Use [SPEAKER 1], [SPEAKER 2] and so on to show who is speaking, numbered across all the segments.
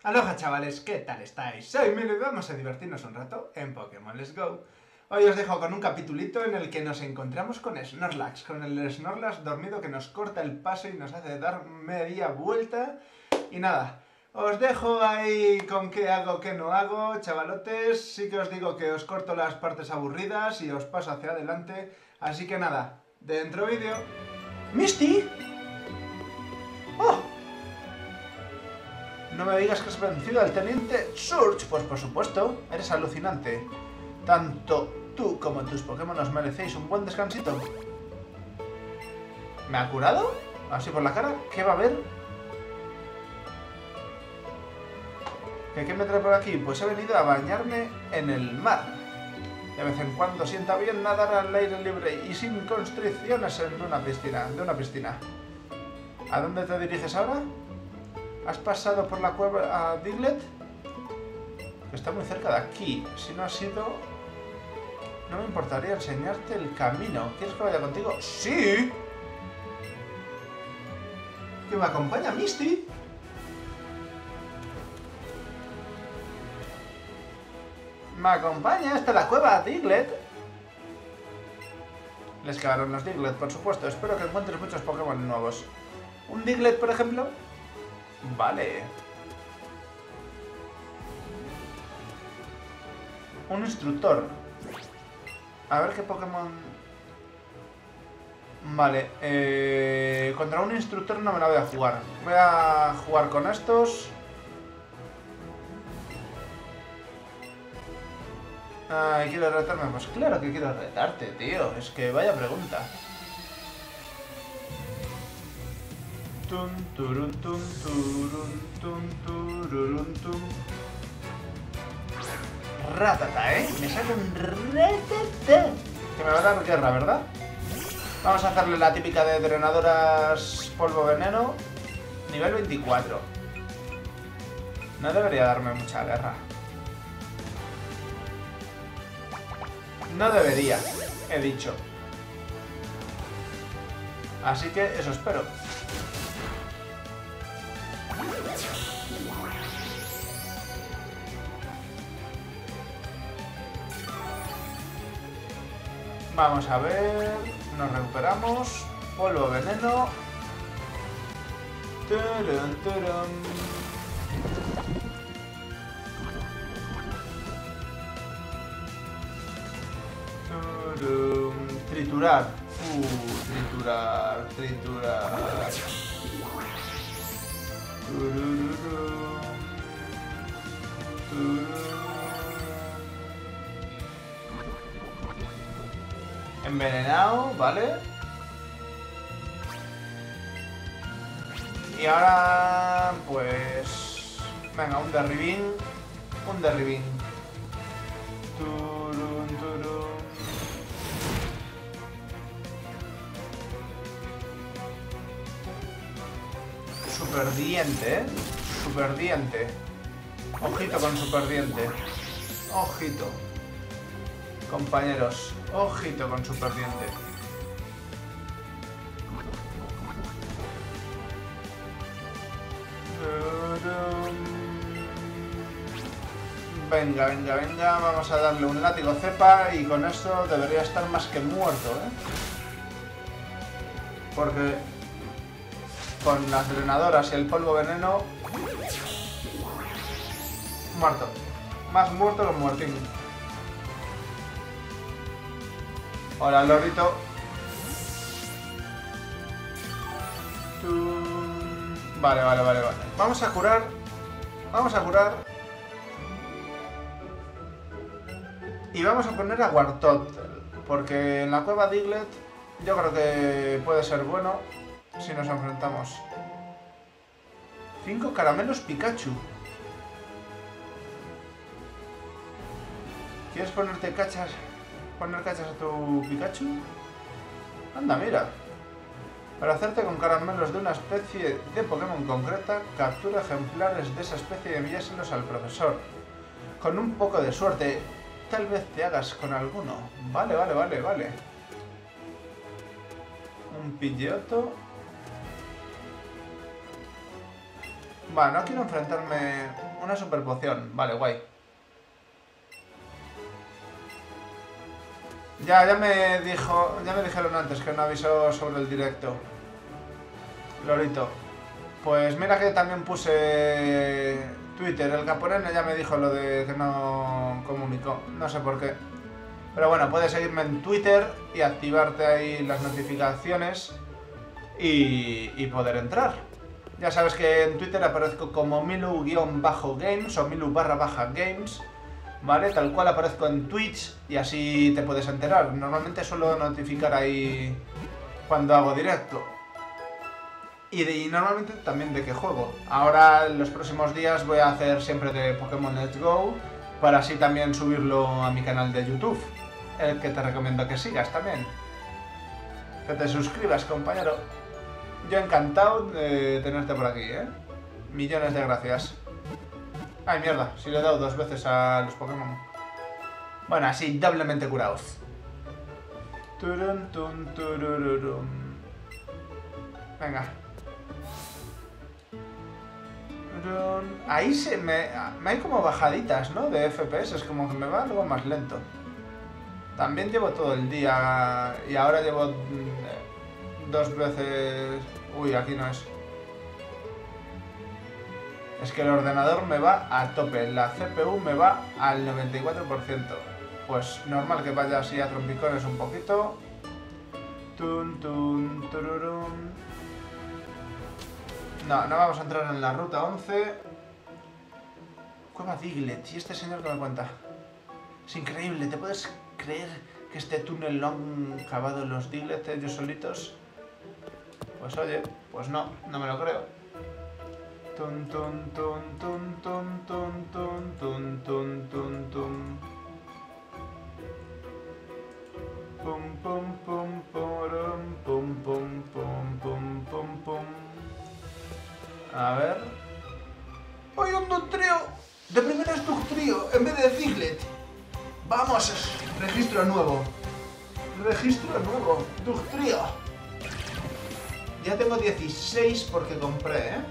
[SPEAKER 1] Aloha chavales, ¿qué tal estáis? Soy Milo y vamos a divertirnos un rato en Pokémon Let's Go. Hoy os dejo con un capitulito en el que nos encontramos con Snorlax, con el Snorlax dormido que nos corta el paso y nos hace dar media vuelta. Y nada, os dejo ahí con qué hago, qué no hago, chavalotes. Sí que os digo que os corto las partes aburridas y os paso hacia adelante. Así que nada, dentro vídeo. ¡Misty! ¡Oh! No me digas que has vencido al teniente Surge. Pues por supuesto, eres alucinante. Tanto tú como tus Pokémon os merecéis un buen descansito. ¿Me ha curado? ¿Así por la cara? ¿Qué va a haber? ¿Qué me trae por aquí? Pues he venido a bañarme en el mar. De vez en cuando sienta bien nadar al aire libre y sin constricciones en una piscina. ¿A dónde te diriges ahora? ¿Has pasado por la cueva a Diglett? Que está muy cerca de aquí. Si no has ido, no me importaría enseñarte el camino. ¿Quieres que vaya contigo? ¡Sí! ¿Que me acompaña Misty? ¿Me acompaña hasta la cueva a Diglett? Les quedaron los Diglett, por supuesto. Espero que encuentres muchos Pokémon nuevos. ¿Un Diglett, por ejemplo? Vale. Un instructor. A ver qué Pokémon... Vale. Contra un instructor no me la voy a jugar. Voy a jugar con estos. Ay, ¿quiero retarme? Pues claro que quiero retarte, tío. Es que vaya pregunta. Tum, turun, tum, turun, tum, turun, tum. Ratata, ¿eh? Me sale un ratata. Que me va a dar guerra, ¿verdad? Vamos a hacerle la típica de drenadoras polvo veneno. Nivel 24. No debería darme mucha guerra. No debería, he dicho. Así que eso espero. Vamos a ver. Nos recuperamos. Polvo veneno. Turun, turun. Triturar. Triturar. Envenenado, ¿vale? Y ahora, pues... Venga, un derribín. Turun, turun. Superdiente, ¿eh? Superdiente. Ojito con superdiente. Ojito. Compañeros, ojito con superdiente. Venga. Vamos a darle un látigo cepa y con eso debería estar más que muerto, ¿eh? Porque con las drenadoras y el polvo veneno... Muerto. Más muerto que muertín. Hola, lorito. Vale. Vamos a curar. Y vamos a poner a Wartot. Porque en la cueva Diglett yo creo que puede ser bueno si nos enfrentamos. 5 caramelos Pikachu. ¿Quieres poner cachas a tu Pikachu? Anda, mira. Para hacerte con caramelos de una especie de Pokémon concreta, captura ejemplares de esa especie y envíaselos al profesor. Con un poco de suerte, tal vez te hagas con alguno. Vale. Un Pidgeotto. Va, no quiero enfrentarme Una super poción. Vale, guay. Ya me dijeron antes que no avisó sobre el directo. Lorito. Pues mira que también puse Twitter. El Caporene ya me dijo lo de que no comunicó. No sé por qué. Pero bueno, puedes seguirme en Twitter y activarte ahí las notificaciones y poder entrar. Ya sabes que en Twitter aparezco como Milu-Games o Milu_Games, ¿vale? Tal cual aparezco en Twitch y así te puedes enterar. Normalmente suelo notificar ahí cuando hago directo. Y normalmente también de qué juego. Ahora en los próximos días voy a hacer siempre de Pokémon Let's Go para así también subirlo a mi canal de YouTube. El que te recomiendo que sigas también. Que te suscribas, compañero. Yo encantado de tenerte por aquí, ¿eh? Millones de gracias. Ay, mierda, si le he dado 2 veces a los Pokémon. Bueno, así, doblemente curados. Turun, tun, turururum. Venga. Ahí me hay como bajaditas, ¿no? De FPS, es como que me va algo más lento. También llevo todo el día y ahora llevo 2 veces... Uy, aquí no es. Es que el ordenador me va a tope, la CPU me va al 94%. Pues normal que vaya así a trompicones un poquito. Tun, tun, tururum. No vamos a entrar en la ruta 11. Cueva Diglett. ¿Y este señor que me cuenta? Es increíble, ¿te puedes creer que este túnel lo han cavado los Diglett ellos solitos? Pues oye, pues no me lo creo. Tun tun tun tun tun tun tun tun tun tun tun. Pum pum pum pum pum pum pum pum pum pum. A ver. ¡Hay un Dugtrio! De primera es Dugtrio en vez de Diglett. Vamos, registro nuevo. Registro nuevo. Dugtrio. Ya tengo 16 porque compré, ¿eh?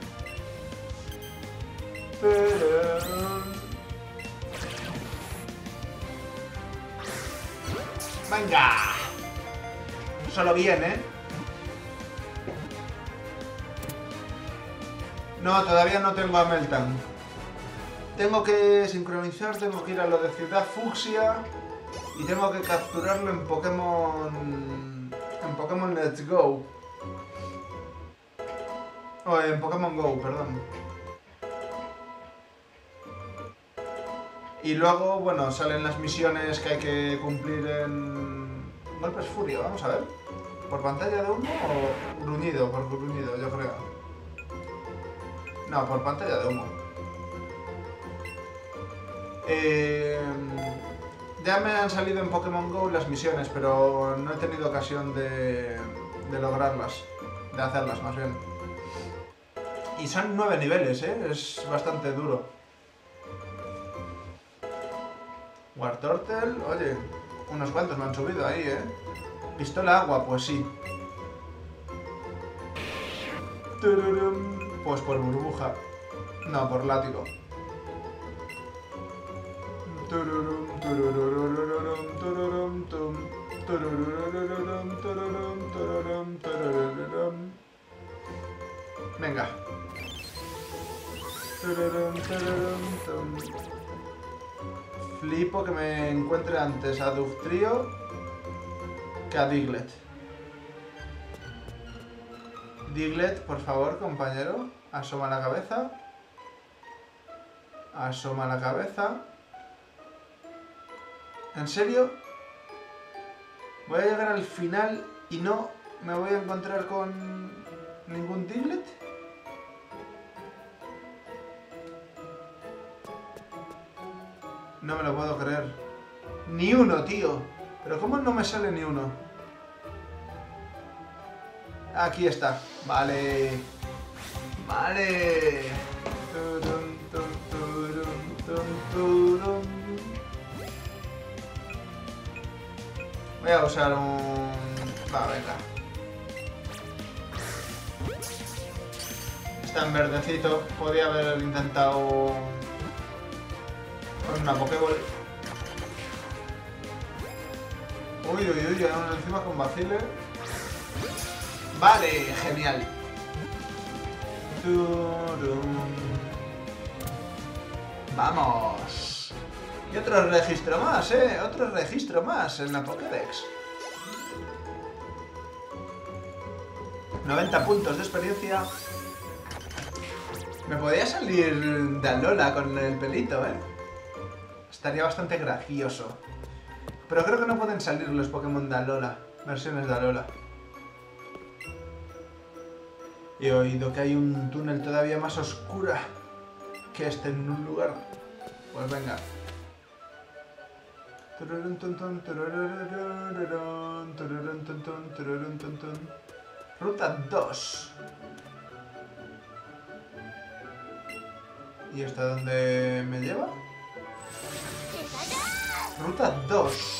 [SPEAKER 1] ¡Venga! Solo bien, ¿eh? No, todavía no tengo a Meltan. Tengo que sincronizar, tengo que ir a lo de Ciudad Fucsia y tengo que capturarlo en Pokémon Let's Go. O en Pokémon Go, perdón. Y luego, bueno, salen las misiones que hay que cumplir en Golpes Furia, vamos a ver. ¿Por pantalla de humo o gruñido? Por gruñido, yo creo. No, por pantalla de humo. Ya me han salido en Pokémon Go las misiones, pero no he tenido ocasión de lograrlas, de hacerlas más bien. Y son 9 niveles, ¿eh? Es bastante duro. Wartortle, oye, unos cuantos me han subido ahí, ¿eh? Pistola agua, pues sí. Pues por burbuja. No, por látigo. Venga. Flipo que me encuentre antes a Dugtrio que a Diglett. Diglett, por favor, compañero. Asoma la cabeza. Asoma la cabeza. ¿En serio? ¿Voy a llegar al final y no me voy a encontrar con ningún Diglett? No me lo puedo creer. Ni uno, tío. ¿Pero cómo no me sale ni uno? Aquí está. Vale. Vale. Voy a usar un... Va, venga. Está en verdecito. Podría haber intentado Con una Pokéball. Uy, uy, uy, aún encima con Bacile. Vale, genial. Vamos. Y otro registro más, otro registro más en la Pokédex. 90 puntos de experiencia. Me podría salir de Alola con el pelito, Estaría bastante gracioso. Pero creo que no pueden salir los Pokémon de Alola, versiones de Alola. He oído que hay un túnel todavía más oscura que este en un lugar. Pues venga. Ruta 2. ¿Y hasta dónde me lleva? Ruta 2.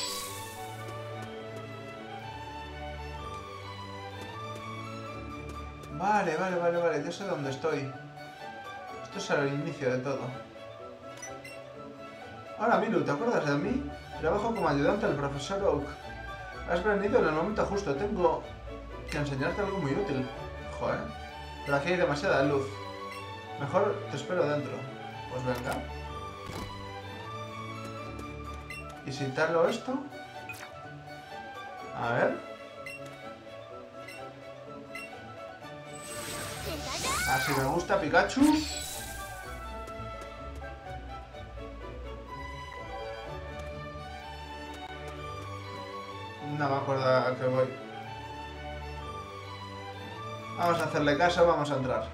[SPEAKER 1] Vale, ya sé dónde estoy. Esto es al inicio de todo. Hola Miru, ¿te acuerdas de mí? Trabajo como ayudante del profesor Oak. Has venido en el momento justo, tengo que enseñarte algo muy útil. Joder, pero aquí hay demasiada luz. Mejor te espero dentro. Pues venga. ¿Y si talo esto? A ver. Así me gusta, Pikachu. No me acuerdo a qué voy. Vamos a hacerle caso, vamos a entrar.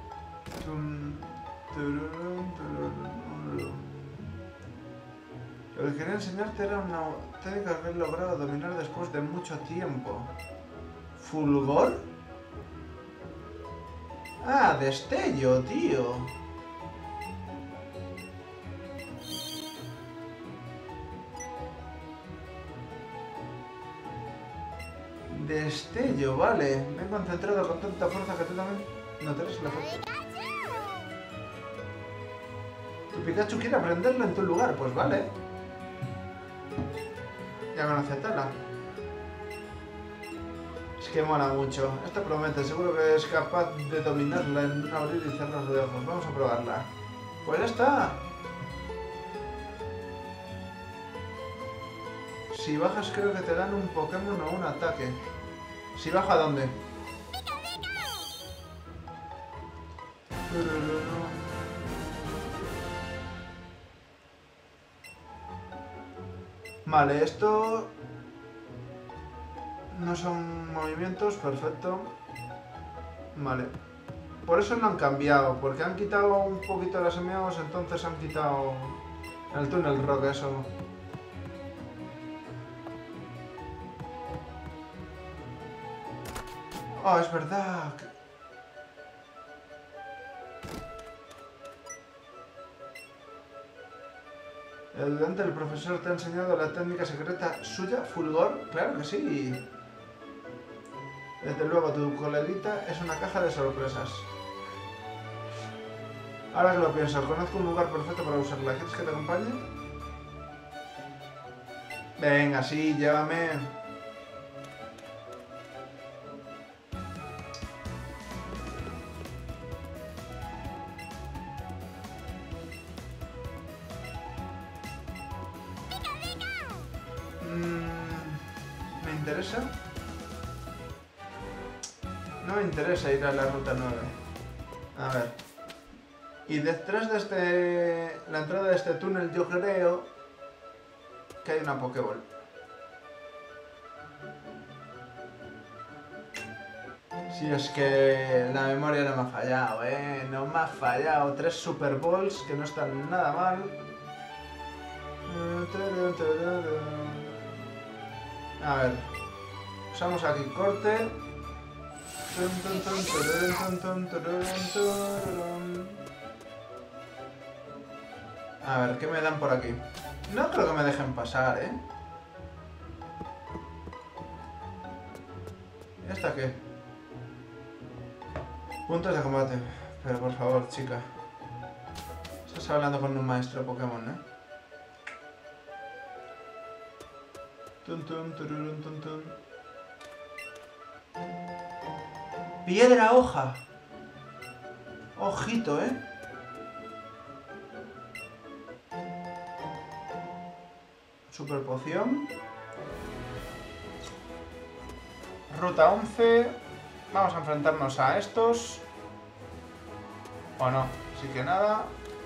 [SPEAKER 1] Lo que quería enseñarte era una técnica que he logrado dominar después de mucho tiempo. ¿Fulgor? Ah, destello, tío. Destello, vale. Me he concentrado con tanta fuerza que tú también notarás el efecto. Tu Pikachu quiere aprenderlo en tu lugar, pues vale. Ya conoce a Tala. Es que mola mucho. Esto promete, seguro que es capaz de dominarla en un abrir y cerrar de ojos. Vamos a probarla. Pues ya está. Si bajas creo que te dan un Pokémon o un ataque. Si baja, ¿dónde? Vale, esto... no son movimientos, perfecto. Vale. Por eso no han cambiado, porque han quitado un poquito las semiagos, entonces han quitado el túnel rock, eso. Oh, es verdad. El ayudante del profesor te ha enseñado la técnica secreta suya, Fulgor. Claro que sí. Desde luego, tu colerita es una caja de sorpresas. Ahora que lo pienso, conozco un lugar perfecto para usarla. ¿Quieres que te acompañe? Venga, sí, llévame. ¿Me interesa? No me interesa ir a la ruta 9. A ver. Y detrás de la entrada de este túnel yo creo que hay una Pokéball. Si es que la memoria no me ha fallado, no me ha fallado. 3 Super Balls que no están nada mal. A ver. Usamos aquí corte. A ver, ¿qué me dan por aquí? No creo que me dejen pasar, ¿Esta qué? Puntos de combate. Pero por favor, chica. Estás hablando con un maestro Pokémon, Tun, tun, tururun, tun, tun. Piedra hoja. Ojito, ¿eh? Super poción. Ruta 11. Vamos a enfrentarnos a estos. O no, así que nada.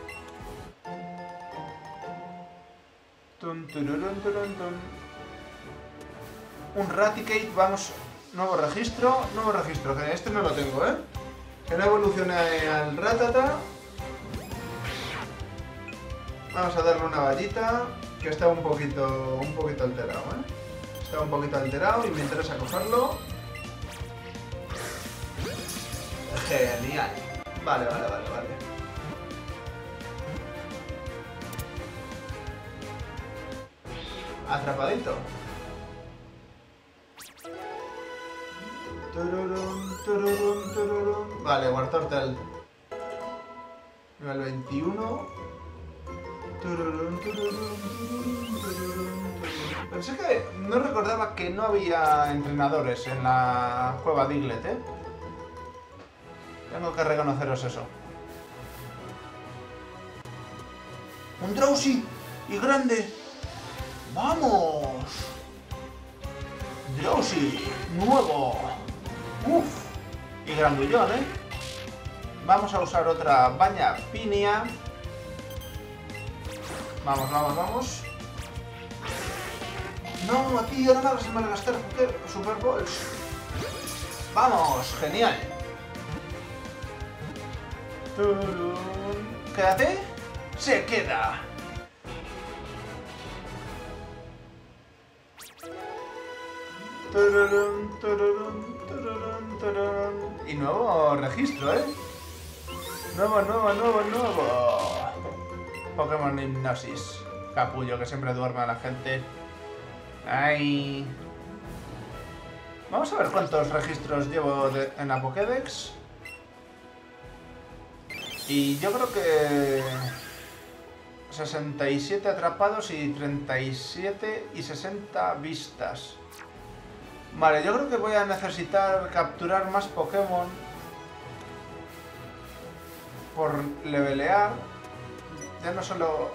[SPEAKER 1] Tun, tururun, turun, tun. Un Raticate, vamos. Nuevo registro, que este no lo tengo, ¿eh? Que no evolucione al Ratata. Vamos a darle una vallita, que está un poquito alterado, ¿eh? Está un poquito alterado y me interesa cogerlo. Genial. Vale. Atrapadito. Tururun. Vale, Wartortle. Nivel 21. Pensé que no recordaba que no había entrenadores en la cueva Diglett, ¿eh? Tengo que reconoceros eso. ¡Un Drowsy! ¡Y grande! ¡Vamos! ¡Drowsy! ¡Nuevo! ¡Uf! Y grandullón, ¿eh? Vamos a usar otra baña pinia. Vamos. No, tío, no me hagas malgastar Super Balls. ¡Vamos! ¡Genial! Quédate. Se queda. Y nuevo registro, ¿eh? Nuevo. Pokémon Hipnosis. Capullo, que siempre duerme a la gente. Ay. Vamos a ver cuántos registros llevo en la Pokédex. Y yo creo que 67 atrapados y 37 y 60 vistas. Vale, yo creo que voy a necesitar capturar más Pokémon por levelear. Ya no solo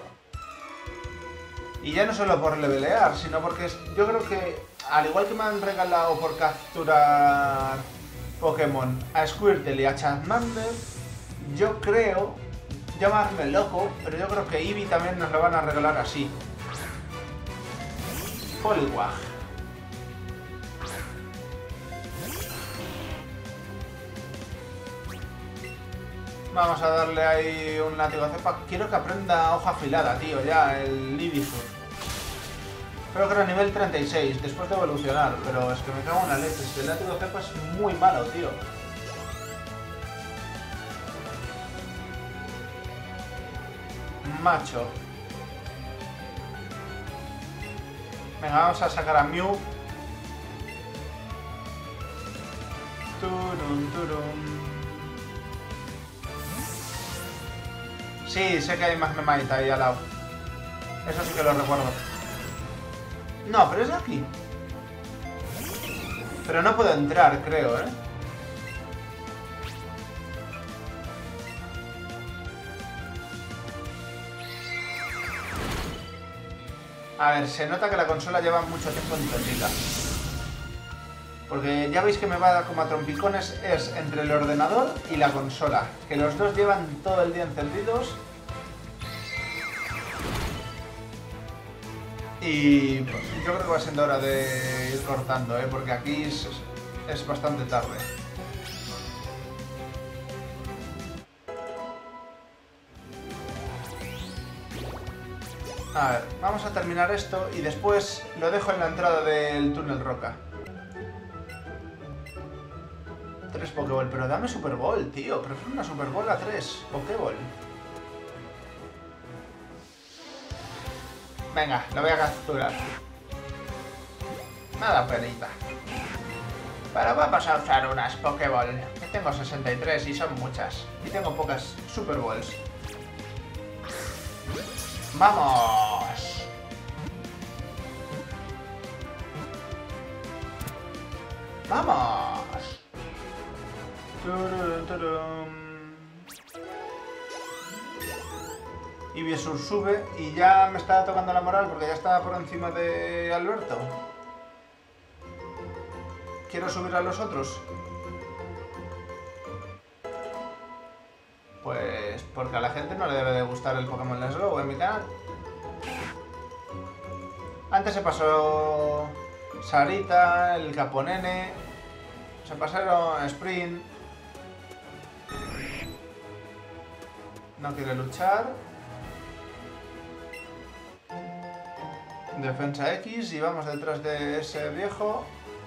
[SPEAKER 1] por levelear, sino porque yo creo que, al igual que me han regalado por capturar Pokémon a Squirtle y a Charmander, yo creo, llamarme loco, pero yo creo que Eevee también nos lo van a regalar así. Poliwag. Vamos a darle ahí un látigo cepa. Quiero que aprenda hoja afilada, tío, ya, el Ivysaur. Creo que era nivel 36, después de evolucionar, pero es que me cago en la leche. Este látigo cepa es muy malo, tío. Macho. Venga, vamos a sacar a Mew. Turum. Sí, sé que hay más Memite ahí al lado. Eso sí que lo recuerdo. No, pero es de aquí. Pero no puedo entrar, creo, ¿eh? A ver, se nota que la consola lleva mucho tiempo encendida. Porque ya veis que me va a dar como a trompicones, es entre el ordenador y la consola. Que los dos llevan todo el día encendidos. Y pues, yo creo que va siendo hora de ir cortando, ¿eh? Porque aquí es bastante tarde. A ver, vamos a terminar esto y después lo dejo en la entrada del túnel roca. 3 Pokéball, pero dame Super Ball, tío. Prefiero una Super Ball a 3 Pokéball. Venga, lo voy a capturar. Nada penita. Pero vamos a usar unas Pokéball. Que tengo 63 y son muchas. Y tengo pocas Super Balls. ¡Vamos! ¡Vamos! Turum, turum. Y Biesur sube y ya me está tocando la moral porque ya está por encima de Alberto. ¿Quiero subir a los otros? Pues porque a la gente no le debe de gustar el Pokémon Let's Go en mi canal. Antes se pasó Sarita, el Caponene, se pasaron Sprint. No quiere luchar. Defensa X y vamos detrás de ese viejo.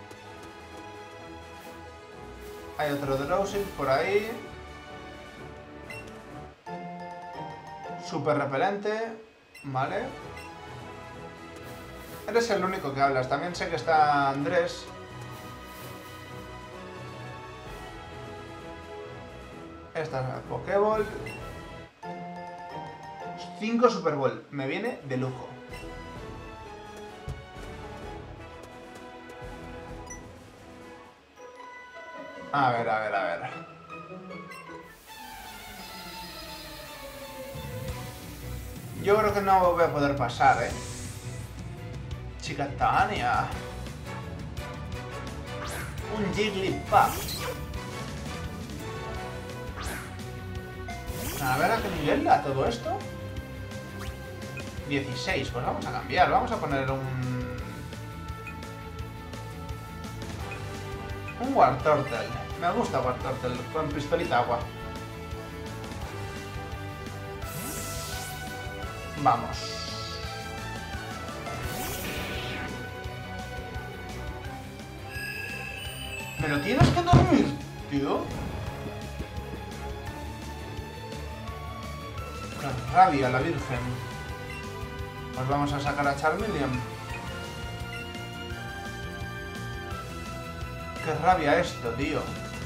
[SPEAKER 1] Hay otro Drowsy por ahí. Super repelente. Vale. Eres el único que hablas. También sé que está Andrés. Esta es la Pokéball. 5 Super Ball. Me viene de lujo. A ver, a ver, a ver. Yo creo que no voy a poder pasar, ¿eh? Chica Tania. Un Jigglypuff. A ver a qué nivel da todo esto. 16, pues vamos a cambiar. Vamos a poner un Wartortle. Me gusta Wartortle con pistolita agua. Vamos. ¿Me lo tienes que dormir, tío? ¡Qué rabia, la Virgen! Pues vamos a sacar a Charmeleon. ¡Qué rabia esto, tío!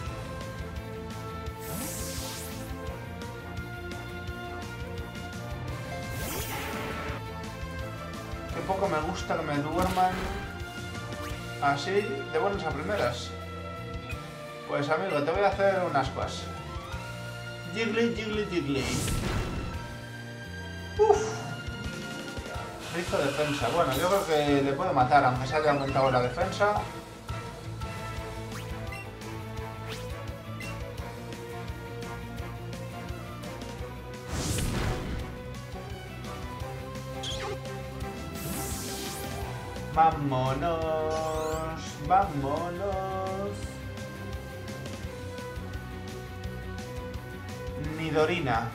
[SPEAKER 1] Qué poco me gusta que me duerman así de buenas a primeras. Pues amigo, te voy a hacer un ascuas. Jiggly, Jiggly, Jiggly. Uff. Rizo defensa. Bueno, yo creo que le puedo matar, aunque se haya aumentado la defensa. Vámonos, vámonos. Nidorina.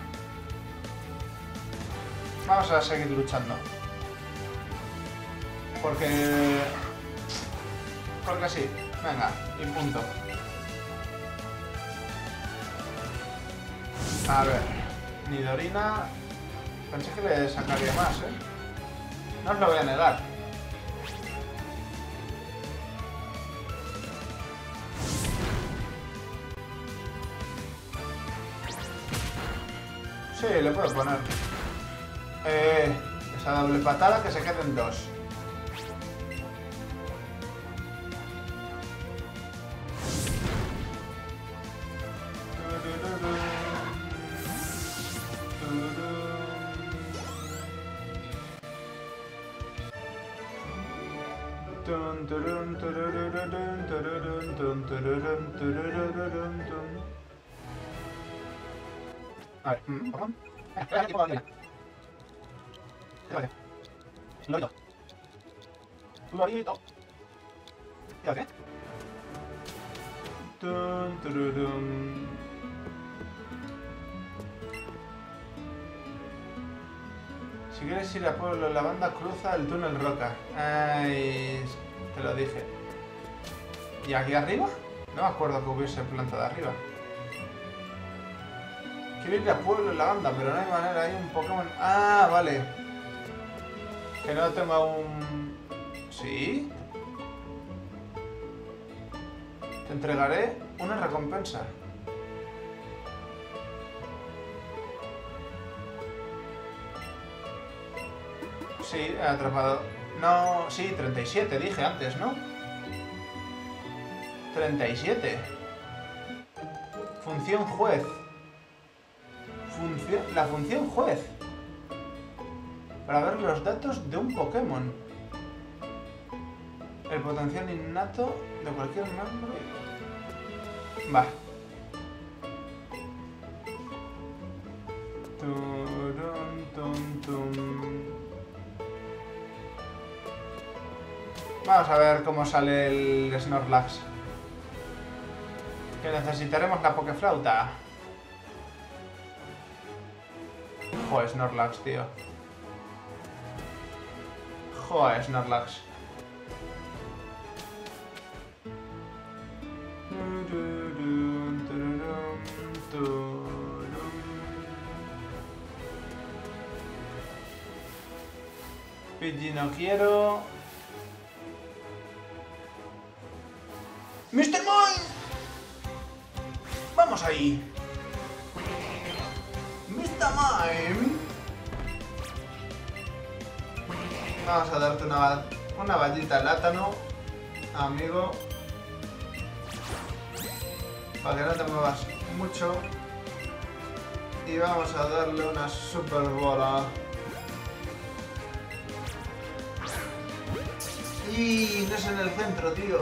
[SPEAKER 1] Vamos a seguir luchando. Porque sí. Venga, y punto. A ver. Nidorina. Pensé que le sacaría más, ¿eh? No os lo voy a negar. Sí, le puedo poner. Esa doble patada que se queden dos. A ver, Pokémon. Espera, aquí puedo ir. Vale. Lorito. Lorito. ¿Qué hace? Si quieres ir a Pueblo la banda, cruza el túnel Roca. Ay, te lo dije. ¿Y aquí arriba? No me acuerdo que hubiese planta de arriba. Quiero ir a Pueblo la banda, pero no hay manera, hay un Pokémon... Ah, vale. Que no tengo un... ¿Sí? Te entregaré una recompensa. Sí, he atrapado... No, sí, 37 dije antes, ¿no? 37. Función juez. La función juez. Para ver los datos de un Pokémon. El potencial innato de cualquier nombre. Va. Vamos a ver cómo sale el Snorlax. Que necesitaremos la Pokeflauta. Joder, Snorlax, tío. Joder, Snorlax. Pidgey no quiero. ¡Mr. Mime! ¡Vamos ahí! ¡Mr. Mime! Vamos a darte una vallita de látano, amigo. Para que no te muevas mucho. Y vamos a darle una super bola. Y no es en el centro, tío.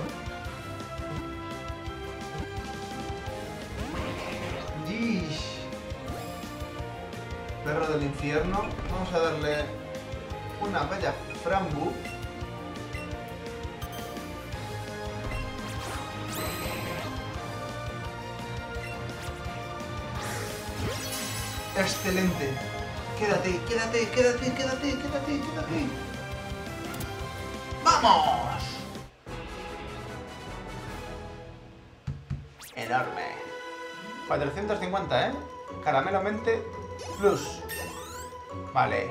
[SPEAKER 1] Perro del infierno. Vamos a darle una bella Frambu. Excelente. Quédate, quédate, quédate, quédate, quédate, quédate. ¡Vamos! Enorme. 450, ¿eh? Caramelo mente plus. Vale.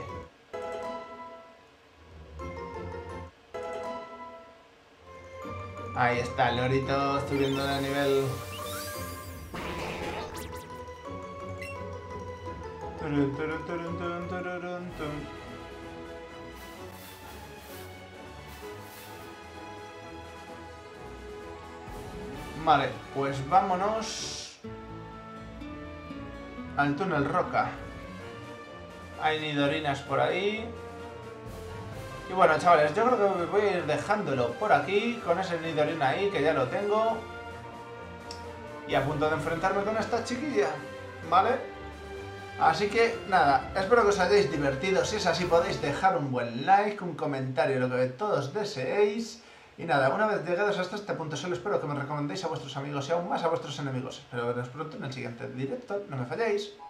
[SPEAKER 1] Ahí está el lorito subiendo de nivel. Vale, pues vámonos al túnel Roca. Hay nidorinas por ahí. Y bueno, chavales, yo creo que voy a ir dejándolo por aquí, con ese nidorina ahí, que ya lo tengo. Y a punto de enfrentarme con esta chiquilla, ¿vale? Así que, nada, espero que os hayáis divertido. Si es así, podéis dejar un buen like, un comentario, lo que todos deseéis. Y nada, una vez llegados hasta este punto, solo espero que me recomendéis a vuestros amigos y aún más a vuestros enemigos. Espero veros pronto en el siguiente directo. No me falléis.